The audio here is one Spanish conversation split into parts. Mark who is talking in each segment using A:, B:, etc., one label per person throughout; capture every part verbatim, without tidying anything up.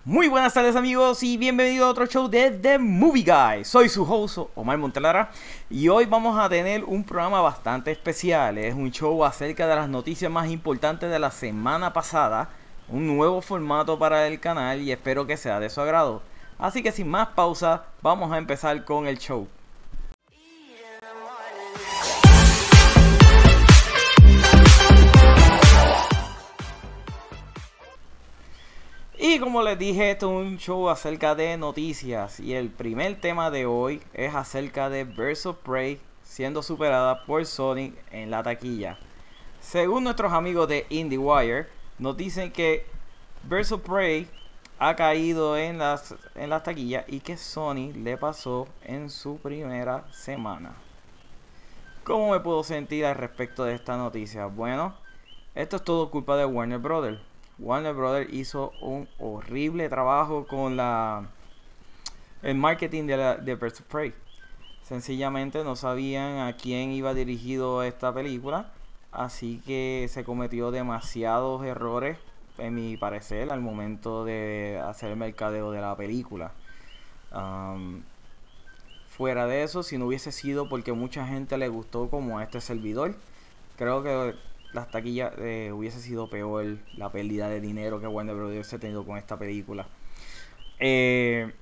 A: Muy buenas tardes amigos y bienvenido a otro show de The Movie Guy. Soy su host Omar Montelara y hoy vamos a tener un programa bastante especial. Es un show acerca de las noticias más importantes de la semana pasada, un nuevo formato para el canal y espero que sea de su agrado. Así que sin más pausa, vamos a empezar con el show. Y como les dije, esto es un show acerca de noticias y el primer tema de hoy es acerca de Birds of Prey siendo superada por Sonic en la taquilla. Según nuestros amigos de IndieWire, nos dicen que Birds of Prey ha caído en las, en las taquillas y que Sonic le pasó en su primera semana. ¿Cómo me puedo sentir al respecto de esta noticia? Bueno, esto es todo culpa de Warner Brothers. Warner Brothers hizo un horrible trabajo con la el marketing de, la, de Birds of Prey. Sencillamente no sabían a quién iba dirigido esta película, así que se cometió demasiados errores, en mi parecer, al momento de hacer el mercadeo de la película. Um, fuera de eso, si no hubiese sido porque mucha gente le gustó como a este servidor, creo que las taquillas eh, hubiese sido peor la pérdida de dinero que Warner Bros. Hubiese tenido con esta película. Eh,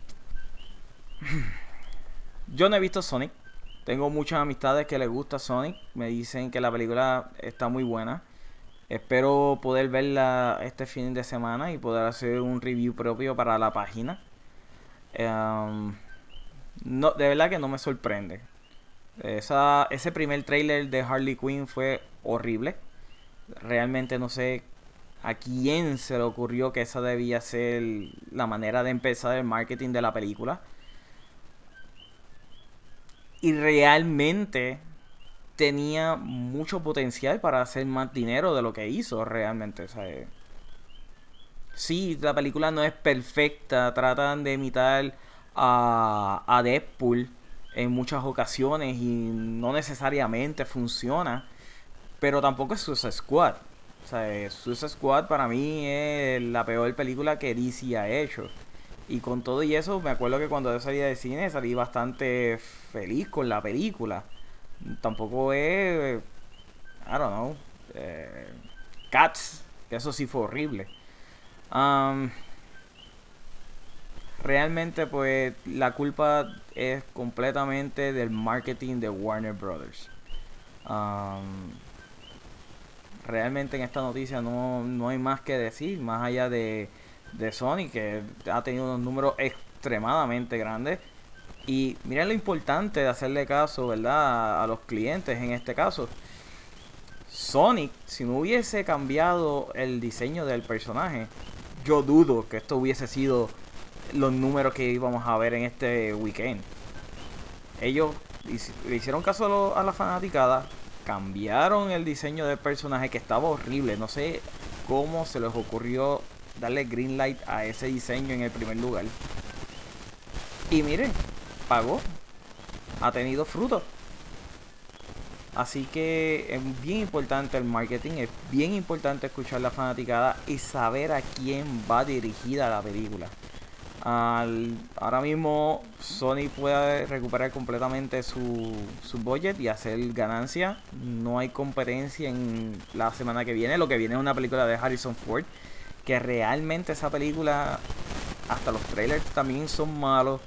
A: yo no he visto Sonic. Tengo muchas amistades que les gusta Sonic. Me dicen que la película está muy buena. Espero poder verla este fin de semana y poder hacer un review propio para la página. Um, no, de verdad que no me sorprende. Esa, ese primer trailer de Harley Quinn fue horrible. Realmente no sé a quién se le ocurrió que esa debía ser la manera de empezar el marketing de la película. Y realmente tenía mucho potencial para hacer más dinero de lo que hizo realmente. O sea, sí, la película no es perfecta. Tratan de imitar a, a Deadpool en muchas ocasiones y no necesariamente funciona, pero tampoco es Suicide Squad. O sea, Suicide Squad para mí es la peor película que D C ha hecho. Y con todo y eso, me acuerdo que cuando yo salí de cine salí bastante feliz con la película. Tampoco es, I don't know, eh, Cats, que eso sí fue horrible. Um, Realmente pues la culpa es completamente del marketing de Warner Brothers. Um, realmente en esta noticia no, no hay más que decir, más allá de, de Sony, que ha tenido unos números extremadamente grandes. Y miren lo importante de hacerle caso, ¿verdad?, a, a los clientes en este caso. Sonic, si no hubiese cambiado el diseño del personaje, yo dudo que esto hubiese sido los números que íbamos a ver en este weekend. Ellos le hicieron caso a, lo, a la fanaticada, cambiaron el diseño del personaje que estaba horrible. No sé cómo se les ocurrió darle green light a ese diseño en el primer lugar. Y miren, pagó, ha tenido fruto. Así que es bien importante el marketing, es bien importante escuchar la fanaticada y saber a quién va dirigida la película. Al, ahora mismo Sony puede recuperar completamente su, su budget y hacer ganancia. No hay competencia en la semana que viene. Lo que viene es una película de Harrison Ford, que realmente esa película, hasta los trailers también son malos.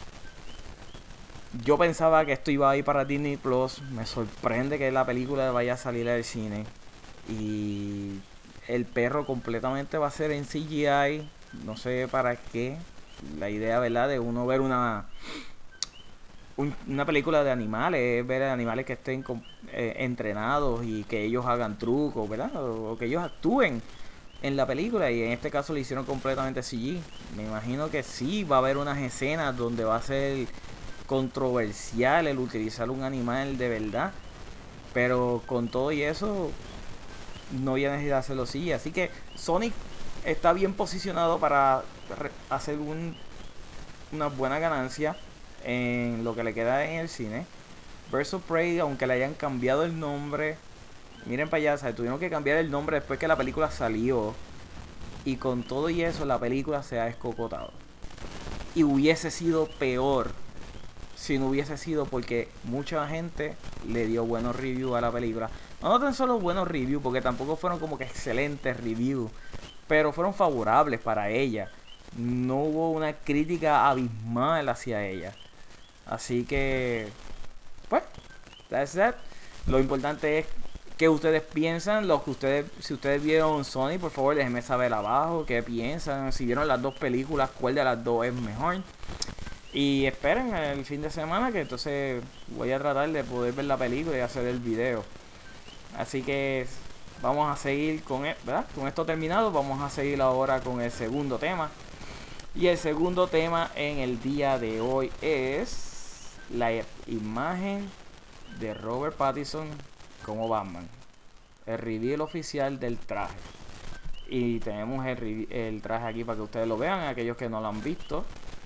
A: Yo pensaba que esto iba a ir para Disney Plus. Me sorprende que la película vaya a salir al cine. Y el perro completamente va a ser en C G I. No sé para qué. La idea, ¿verdad?, de uno ver una un, una película de animales, ver animales que estén con, eh, entrenados y que ellos hagan trucos, ¿verdad? O, o que ellos actúen en la película, y en este caso lo hicieron completamente C G. Me imagino que sí va a haber unas escenas donde va a ser controversial el utilizar un animal de verdad, pero con todo y eso no había necesidad de hacerlo así. Así que Sonic está bien posicionado para hacer un, una buena ganancia en lo que le queda en el cine. Birds of Prey, aunque le hayan cambiado el nombre, miren para allá, ¿sabes? Tuvieron que cambiar el nombre después que la película salió. Y con todo y eso la película se ha escocotado. Y hubiese sido peor si no hubiese sido porque mucha gente le dio buenos reviews a la película. No tan solo buenos reviews, porque tampoco fueron como que excelentes reviews, pero fueron favorables para ella. No hubo una crítica abismal hacia ella. Así que, pues, that's that. Lo importante es que ustedes piensan, lo que ustedes, si ustedes vieron Sonic, por favor déjenme saber abajo qué piensan. Si vieron las dos películas, cuál de las dos es mejor. Y esperen el fin de semana, que entonces voy a tratar de poder ver la película y hacer el video. Así que vamos a seguir con, ¿verdad? Con esto terminado, vamos a seguir ahora con el segundo tema. Y el segundo tema en el día de hoy es la imagen de Robert Pattinson como Batman. El reveal oficial del traje. Y tenemos el, el traje aquí para que ustedes lo vean, aquellos que no lo han visto.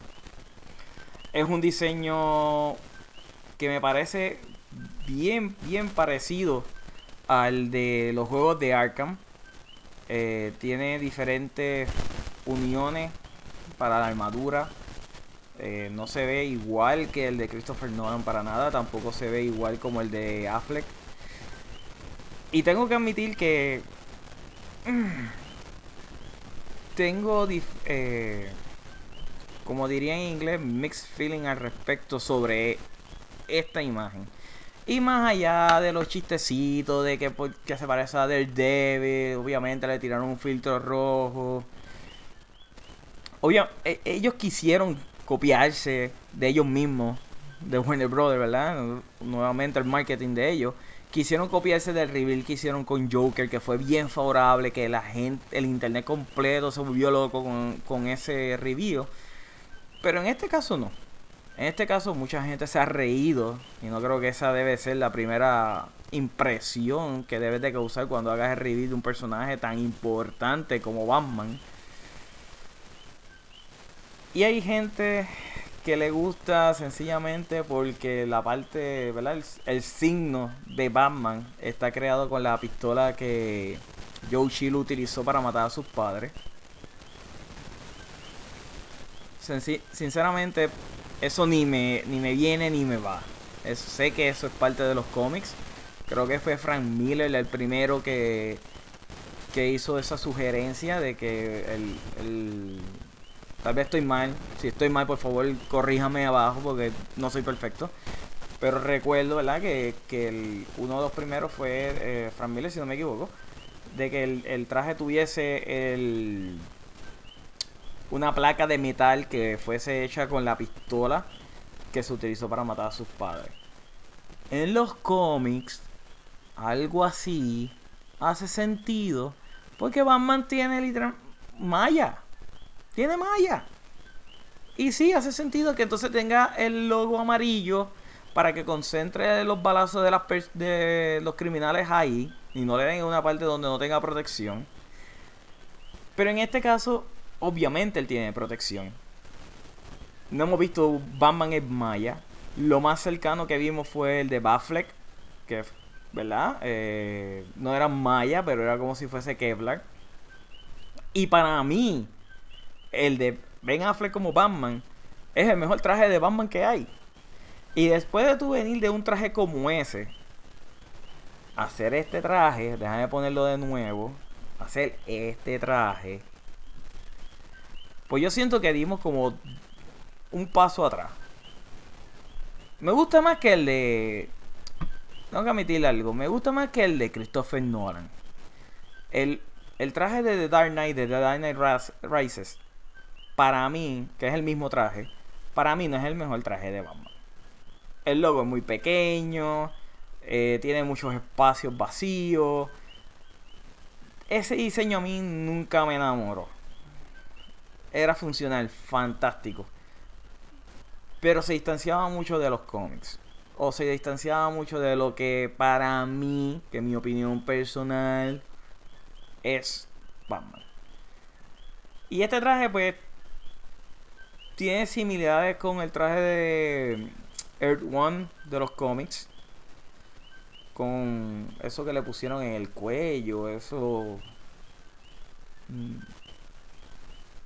A: Es un diseño que me parece bien, bien parecido al de los juegos de Arkham. Eh, tiene diferentes uniones para la armadura. Eh, no se ve igual que el de Christopher Nolan para nada. Tampoco se ve igual como el de Affleck. Y tengo que admitir que mmm, tengo eh, como diría en inglés, mixed feeling al respecto sobre esta imagen. Y más allá de los chistecitos de que, que se parece a Daredevil, obviamente le tiraron un filtro rojo. Obviamente, ellos quisieron copiarse de ellos mismos, de Warner Brothers, ¿verdad? Nuevamente el marketing de ellos. Quisieron copiarse del reveal que hicieron con Joker, que fue bien favorable, que la gente, el internet completo se volvió loco con, con ese review. Pero en este caso no. En este caso mucha gente se ha reído. Y no creo que esa debe ser la primera impresión que debes de causar cuando hagas el review de un personaje tan importante como Batman. Y hay gente que le gusta sencillamente porque la parte, ¿verdad? El, el signo de Batman está creado con la pistola que Joe Chill utilizó para matar a sus padres. Sinceramente, eso ni me, ni me viene ni me va. Es, sé que eso es parte de los cómics. Creo que fue Frank Miller el primero que, que hizo esa sugerencia de que el, el... Tal vez estoy mal. Si estoy mal, por favor, corríjame abajo porque no soy perfecto. Pero recuerdo, ¿verdad? Que, que el, uno de los primeros fue eh, Frank Miller, si no me equivoco. De que el, el traje tuviese el... una placa de metal que fuese hecha con la pistola que se utilizó para matar a sus padres. En los cómics, algo así hace sentido porque Batman tiene literal malla. Tiene malla. Y sí, hace sentido que entonces tenga el logo amarillo para que concentre los balazos de, las de los criminales ahí y no le den en una parte donde no tenga protección. Pero en este caso, obviamente él tiene protección. No hemos visto Batman en malla. Lo más cercano que vimos fue el de Affleck, que, ¿verdad? Eh, no era malla, pero era como si fuese Kevlar. Y para mí, el de Ben Affleck como Batman es el mejor traje de Batman que hay. Y después de tú venir de un traje como ese, hacer este traje, déjame ponerlo de nuevo, hacer este traje, pues yo siento que dimos como un paso atrás. Me gusta más que el de... Tengo que admitir algo. Me gusta más que el de Christopher Nolan. El, el traje de The Dark Knight, de The Dark Knight Rises, para mí, que es el mismo traje, para mí no es el mejor traje de Batman. El logo es muy pequeño, eh, tiene muchos espacios vacíos. Ese diseño a mí nunca me enamoró. Era funcional, fantástico. Pero se distanciaba mucho de los cómics. O se distanciaba mucho de lo que para mí, que en mi opinión personal, es Batman. Y este traje pues tiene similaridades con el traje de Earth One de los cómics. Con eso que le pusieron en el cuello, eso...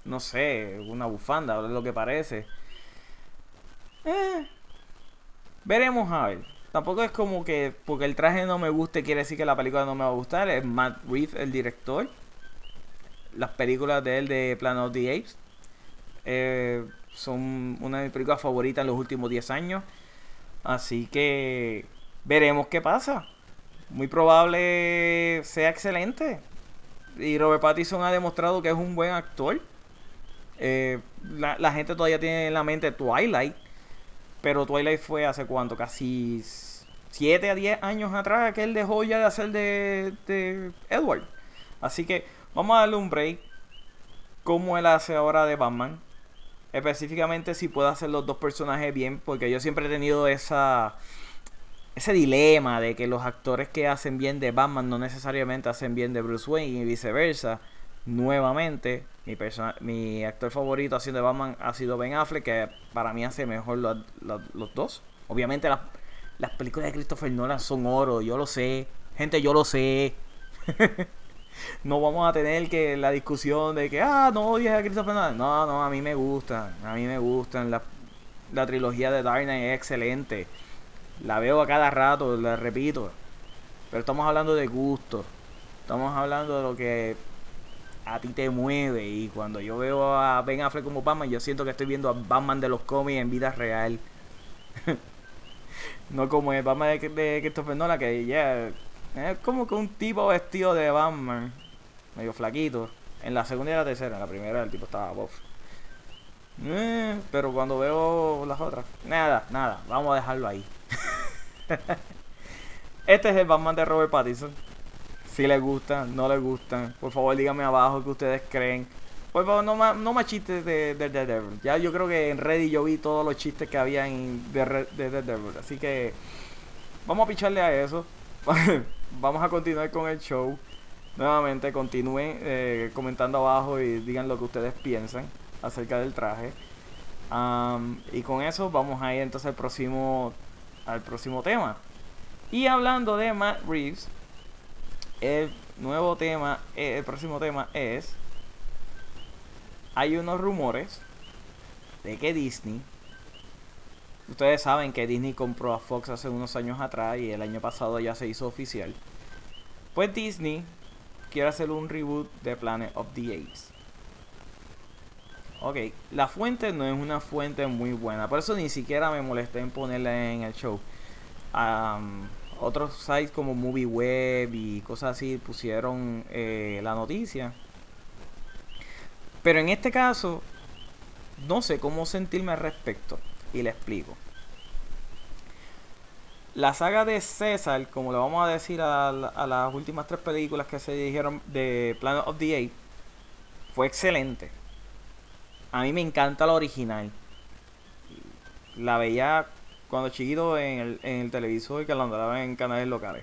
A: no sé, una bufanda, lo que parece. Eh, veremos a ver. Tampoco es como que porque el traje no me guste quiere decir que la película no me va a gustar. Es Matt Reeves el director. Las películas de él de Planet of the Apes eh, son una de mis películas favoritas en los últimos diez años. Así que veremos qué pasa. Muy probable sea excelente. Y Robert Pattinson ha demostrado que es un buen actor. Eh, la, la gente todavía tiene en la mente Twilight. Pero Twilight fue hace cuánto, casi siete a diez años atrás que él dejó ya de hacer de, de Edward. Así que vamos a darle un break. Como él hace ahora de Batman. Específicamente si puede hacer los dos personajes bien. Porque yo siempre he tenido esa ese dilema de que los actores que hacen bien de Batman no necesariamente hacen bien de Bruce Wayne y viceversa. Nuevamente, mi, persona, mi actor favorito haciendo de Batman ha sido Ben Affleck, que para mí hace mejor lo, lo, los dos. Obviamente las, las películas de Christopher Nolan son oro, yo lo sé. Gente, yo lo sé. No vamos a tener que la discusión de que, ah, no odias a Christopher Nolan. No, no, a mí me gustan. A mí me gustan. La, la trilogía de Dark Knight es excelente. La veo a cada rato, la repito. Pero estamos hablando de gusto. Estamos hablando de lo que a ti te mueve. Y cuando yo veo a Ben Affleck como Batman, yo siento que estoy viendo a Batman de los cómics en vida real. No como el Batman de, de Christopher Nolan, que ya yeah, es como que un tipo vestido de Batman, medio flaquito. En la segunda y la tercera, en la primera el tipo estaba buff. Eh, pero cuando veo las otras, nada, nada, vamos a dejarlo ahí. Este es el Batman de Robert Pattinson. Si les gusta, no les gusta, por favor díganme abajo qué ustedes creen. Por favor, no más, no más chistes de Daredevil. Ya yo creo que en Reddit yo vi todos los chistes que había en de Daredevil. Así que vamos a picharle a eso. Vamos a continuar con el show. Nuevamente continúen eh, comentando abajo y digan lo que ustedes piensan acerca del traje. Um, y con eso vamos a ir entonces al próximo al próximo tema. Y hablando de Matt Reeves, el nuevo tema, el próximo tema es: hay unos rumores de que Disney, ustedes saben que Disney compró a Fox hace unos años atrás y el año pasado ya se hizo oficial. Pues Disney quiere hacer un reboot de Planet of the Apes. Ok, la fuente no es una fuente muy buena, por eso ni siquiera me molesté en ponerla en el show. Um, otros sites como MovieWeb y cosas así pusieron eh, la noticia. Pero en este caso, no sé cómo sentirme al respecto. Y le explico. La saga de César, como le vamos a decir a, la, a las últimas tres películas que se dijeron de Planet of the Apes, fue excelente. A mí me encanta la original. La veía cuando chiquito en el, en el televisor y que la andaba en canales locales.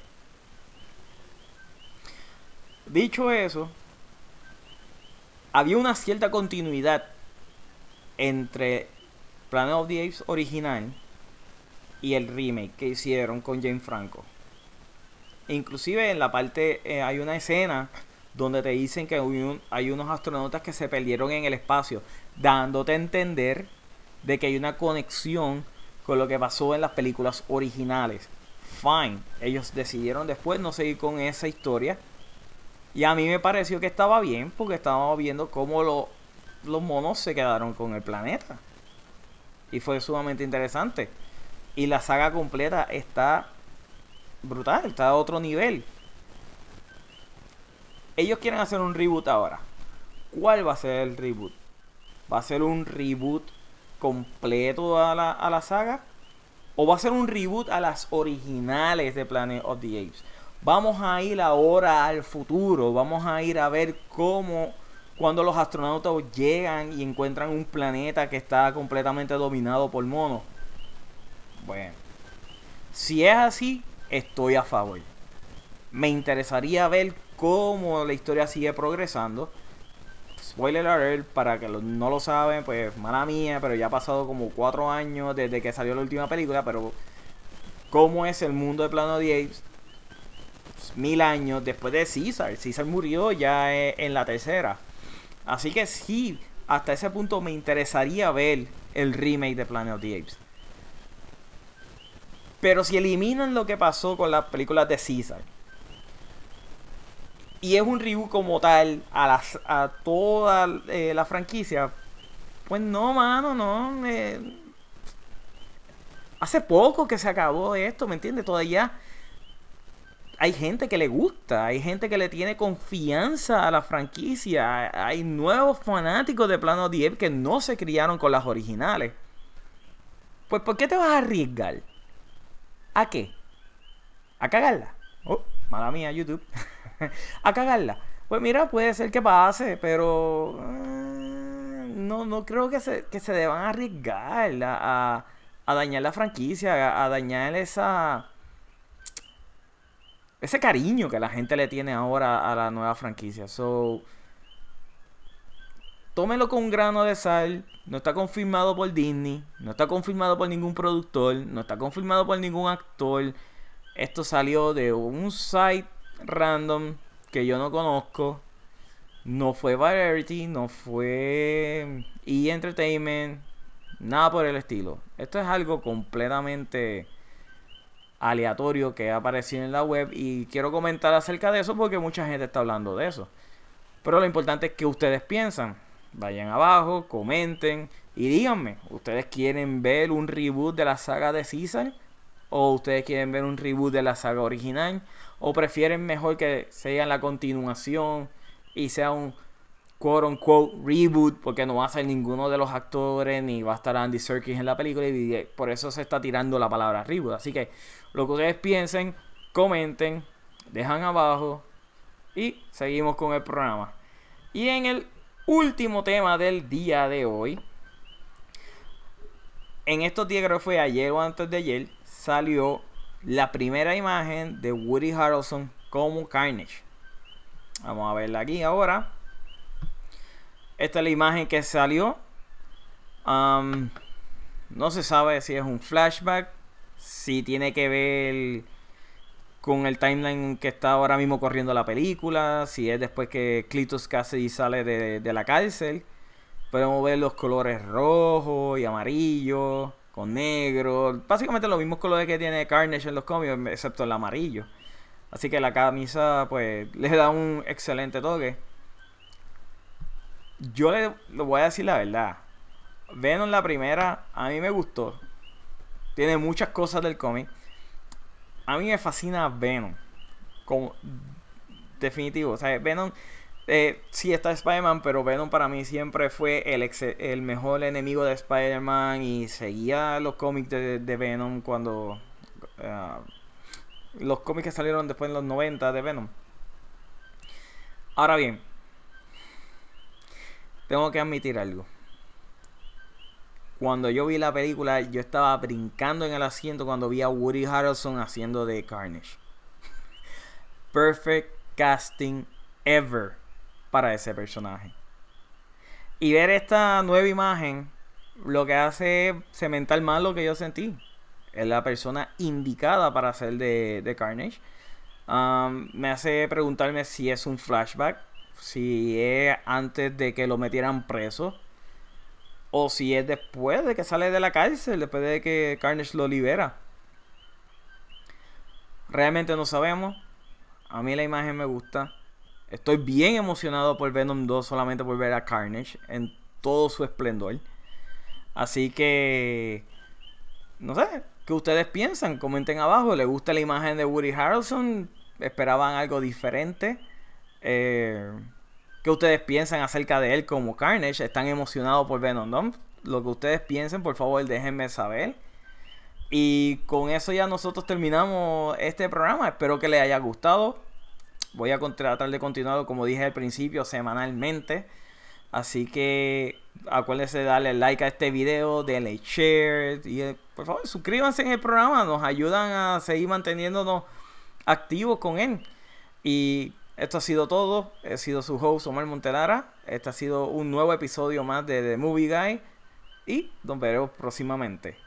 A: Dicho eso, había una cierta continuidad entre Planet of the Apes original y el remake que hicieron con James Franco. Inclusive en la parte eh, hay una escena donde te dicen que hay, un, hay unos astronautas que se perdieron en el espacio, dándote a entender de que hay una conexión con lo que pasó en las películas originales. Fine, ellos decidieron después no seguir con esa historia. Y a mí me pareció que estaba bien, porque estábamos viendo cómo lo, los monos se quedaron con el planeta. Y fue sumamente interesante. Y la saga completa está brutal, está a otro nivel. Ellos quieren hacer un reboot ahora. ¿Cuál va a ser el reboot? ¿Va a ser un reboot completo a la, a la saga? ¿O va a ser un reboot a las originales de Planet of the Apes? Vamos a ir ahora al futuro. Vamos a ir a ver cómo, cuando los astronautas llegan y encuentran un planeta que está completamente dominado por monos. Bueno, si es así, estoy a favor. Me interesaría ver cómo la historia sigue progresando. Spoiler alert, para que lo, no lo saben, pues mala mía, pero ya ha pasado como cuatro años desde que salió la última película. Pero cómo es el mundo de Planet of the Apes mil años después de César. César murió ya en la tercera. Así que sí, hasta ese punto me interesaría ver el remake de Planet of the Apes. Pero si eliminan lo que pasó con las películas de Caesar y es un reboot como tal a, las, a toda eh, la franquicia, pues no, mano, no. Eh, hace poco que se acabó esto, ¿me entiendes? Todavía hay gente que le gusta, hay gente que le tiene confianza a la franquicia, hay nuevos fanáticos de Planet of the Apes que no se criaron con las originales. Pues ¿por qué te vas a arriesgar? ¿A qué? ¿A cagarla? Oh, mala mía, YouTube. ¿A cagarla? Pues mira, puede ser que pase, pero uh, no, no creo que se, que se deban arriesgar a, a, a dañar la franquicia, a, a dañar esa... ese cariño que la gente le tiene ahora a la nueva franquicia. So, tómelo con un grano de sal. No está confirmado por Disney, no está confirmado por ningún productor, no está confirmado por ningún actor. Esto salió de un site random que yo no conozco. No fue Variety, no fue E! Entertainment, nada por el estilo. Esto es algo completamente aleatorio que ha aparecido en la web y quiero comentar acerca de eso porque mucha gente está hablando de eso. Pero lo importante es que ustedes piensan. Vayan abajo, comenten y díganme, ¿ustedes quieren ver un reboot de la saga de Caesar? ¿O ustedes quieren ver un reboot de la saga original? ¿O prefieren mejor que sea la continuación y sea un quote unquote reboot? Porque no va a ser ninguno de los actores ni va a estar Andy Serkis en la película y por eso se está tirando la palabra reboot. Así que lo que ustedes piensen, comenten, dejan abajo y seguimos con el programa. Y en el último tema del día de hoy, en estos días, creo que fue ayer o antes de ayer, salió la primera imagen de Woody Harrelson como Carnage. Vamos a verla aquí ahora. Esta es la imagen que salió. Um, no se sabe si es un flashback, si tiene que ver con el timeline que está ahora mismo corriendo la película, si es después que Cletus Cassidy sale de, de la cárcel. Podemos ver los colores rojo y amarillo con negro, básicamente los mismos colores que tiene Carnage en los cómics, excepto el amarillo. Así que la camisa pues le da un excelente toque. Yo le, le voy a decir la verdad, Venom la primera a mí me gustó, tiene muchas cosas del cómic. A mí me fascina Venom. Como definitivo. O sea, Venom. Eh, sí está Spider-Man. Pero Venom para mí siempre fue el, ex el mejor enemigo de Spider-Man. Y seguía los cómics de, de Venom. Cuando. Uh, los cómics que salieron después en los noventa de Venom. Ahora bien. Tengo que admitir algo. Cuando yo vi la película, yo estaba brincando en el asiento cuando vi a Woody Harrelson haciendo de Carnage. Perfect casting ever para ese personaje. Y ver esta nueva imagen, lo que hace es cementar más lo que yo sentí. Es la persona indicada para hacer de, de Carnage. Um, me hace preguntarme si es un flashback, si es antes de que lo metieran preso, o si es después de que sale de la cárcel, después de que Carnage lo libera. Realmente no sabemos. A mí la imagen me gusta. Estoy bien emocionado por Venom dos solamente por ver a Carnage en todo su esplendor. Así que... no sé, ¿qué ustedes piensan? Comenten abajo. ¿Les gusta la imagen de Woody Harrelson? ¿Esperaban algo diferente? Eh... ¿Qué ustedes piensan acerca de él como Carnage? ¿Están emocionados por Venom dos? Lo que ustedes piensen, por favor, déjenme saber. Y con eso ya nosotros terminamos este programa. Espero que les haya gustado. Voy a tratar de continuarlo, como dije al principio, semanalmente. Así que acuérdense de darle like a este video, denle share. Y eh, por favor, suscríbanse en el programa. Nos ayudan a seguir manteniéndonos activos con él. Y... esto ha sido todo. He sido su host Omar Montelara. Este ha sido un nuevo episodio más de The Movie Guy. Y nos veremos próximamente.